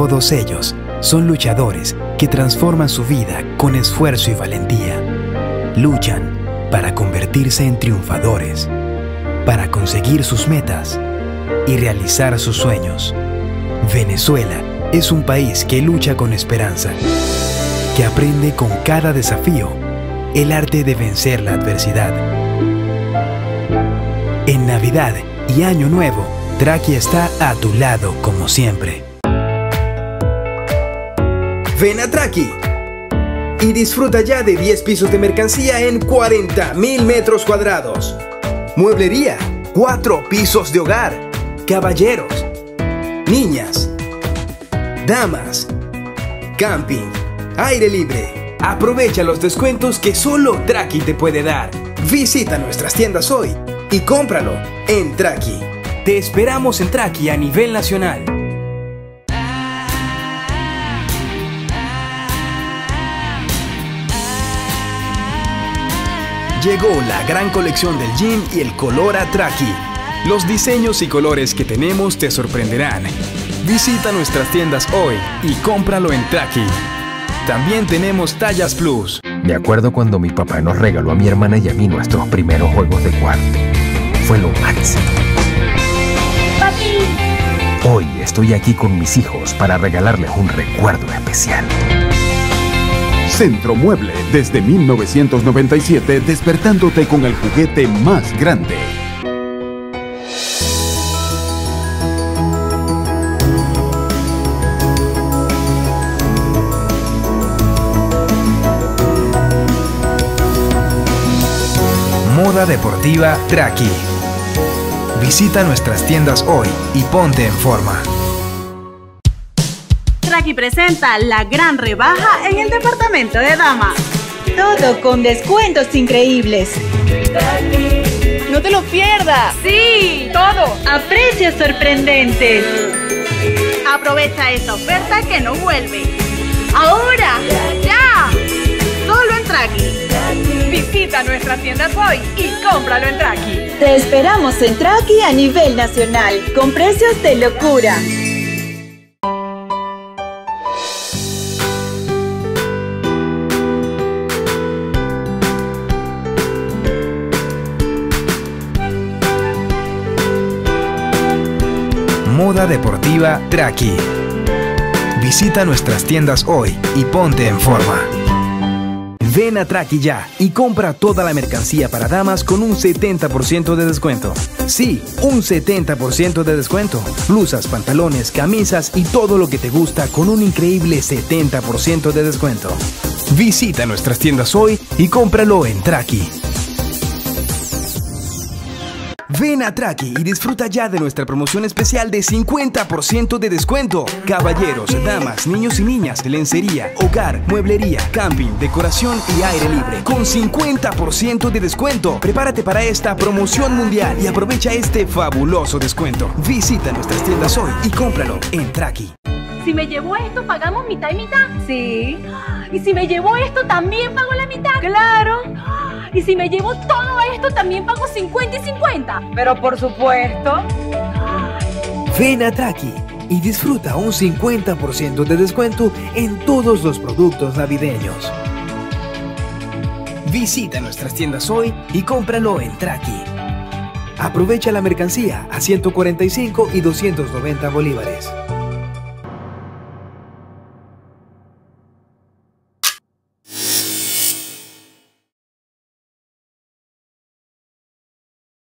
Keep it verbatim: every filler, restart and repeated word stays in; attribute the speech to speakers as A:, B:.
A: Todos ellos son luchadores que transforman su vida con esfuerzo y valentía. Luchan para convertirse en triunfadores, para conseguir sus metas y realizar sus sueños. Venezuela es un país que lucha con esperanza, que aprende con cada desafío el arte de vencer la adversidad. En Navidad y Año Nuevo, Traki está a tu lado como siempre.
B: Ven a Traki y disfruta ya de diez pisos de mercancía en cuarenta mil metros cuadrados. Mueblería, cuatro pisos de hogar, caballeros, niñas, damas, camping, aire libre. Aprovecha los descuentos que solo Traki te puede dar. Visita nuestras tiendas hoy y cómpralo en Traki. Te esperamos en Traki a nivel nacional. Llegó la gran colección del jean y el color a Traki. Los diseños y colores que tenemos te sorprenderán. Visita nuestras tiendas hoy y cómpralo en Traki. También tenemos tallas plus.
C: Me acuerdo cuando mi papá nos regaló a mi hermana y a mí nuestros primeros juegos de cuarto. Fue lo máximo.
D: ¡Papi!
C: Hoy estoy aquí con mis hijos para regalarles un recuerdo especial.
E: Centro Mueble, desde mil novecientos noventa y siete, despertándote con el juguete más grande.
A: Moda deportiva Traki. Visita nuestras tiendas hoy y ponte en forma.
F: Traki presenta la gran rebaja en el departamento de damas.
D: Todo con descuentos increíbles.
F: ¡No te lo pierdas! ¡Sí! ¡Todo!
D: A precios sorprendentes.
F: Aprovecha esta oferta que no vuelve. ¡Ahora! ¡Ya! Solo en Traki. Visita nuestras tiendas hoy y cómpralo en Traki.
D: Te esperamos en Traki a nivel nacional, con precios de locura.
A: Moda deportiva Traki. Visita nuestras tiendas hoy y ponte en forma. Ven a Traki ya y compra toda la mercancía para damas con un setenta por ciento de descuento. Sí, un setenta por ciento de descuento. Blusas, pantalones, camisas y todo lo que te gusta con un increíble setenta por ciento de descuento. Visita nuestras tiendas hoy y cómpralo en Traki. Ven a Traki y disfruta ya de nuestra promoción especial de cincuenta por ciento de descuento. Caballeros, damas, niños y niñas, lencería, hogar, mueblería, camping, decoración y aire libre. Con cincuenta por ciento de descuento. Prepárate para esta promoción mundial y aprovecha este fabuloso descuento. Visita nuestras tiendas hoy y cómpralo en Traki.
F: Si me llevo esto, ¿pagamos mitad y mitad?
D: Sí.
F: ¿Y si me llevo esto, también pago la mitad?
D: Claro.
F: ¿Y si me llevo todo esto, también pago cincuenta y cincuenta?
D: Pero por supuesto.
A: Ven a Traki y disfruta un cincuenta por ciento de descuento en todos los productos navideños. Visita nuestras tiendas hoy y cómpralo en Traki. Aprovecha la mercancía a ciento cuarenta y cinco y doscientos noventa bolívares.